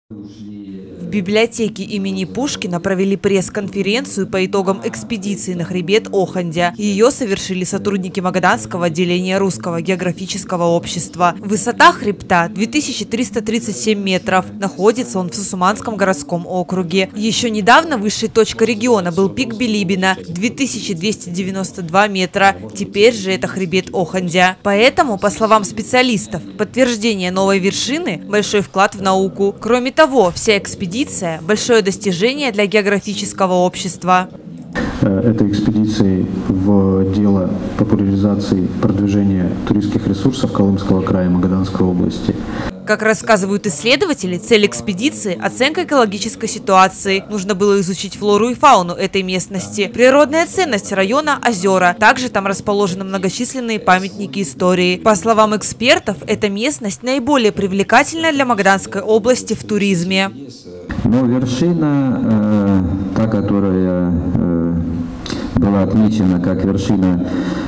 В библиотеке имени Пушкина провели пресс-конференцию по итогам экспедиции на хребет Охандя. Ее совершили сотрудники Магаданского отделения Русского географического общества. Высота хребта 2337 метров. Находится он в Сусуманском городском округе. Еще недавно высшей точкой региона был пик Билибина – 2292 метра. Теперь же это хребет Охандя. Поэтому, по словам специалистов, подтверждение новой вершины – большой вклад в науку. Кроме того, вся экспедиция – большое достижение для географического общества. Этой экспедицией в дело популяризации продвижения туристских ресурсов Колымского края, Магаданской области. Как рассказывают исследователи, цель экспедиции – оценка экологической ситуации. Нужно было изучить флору и фауну этой местности. Природная ценность района – озера. Также там расположены многочисленные памятники истории. По словам экспертов, эта местность наиболее привлекательна для Магаданской области в туризме. Но вершина, та, которая была отмечена как вершина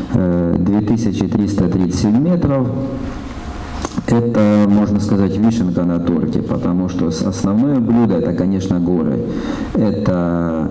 2337 метров, это, можно сказать, вишенка на торте, потому что основное блюдо – это, конечно, горы. Это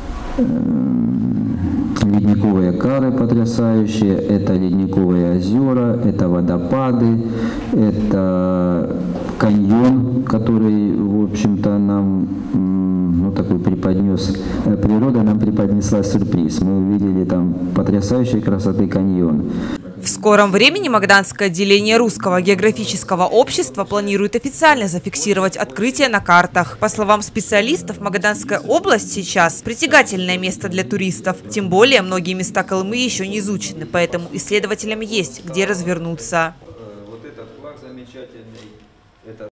ледниковые кары потрясающие, это ледниковые озера, это водопады, это каньон, который, в общем-то, нам такой преподнес, природа нам преподнесла сюрприз. Мы увидели там потрясающей красоты каньон. В скором времени Магаданское отделение Русского географического общества планирует официально зафиксировать открытие на картах. По словам специалистов, Магаданская область сейчас притягательное место для туристов. Тем более, многие места Колымы еще не изучены, поэтому исследователям есть где развернуться. Вот этот флаг замечательный.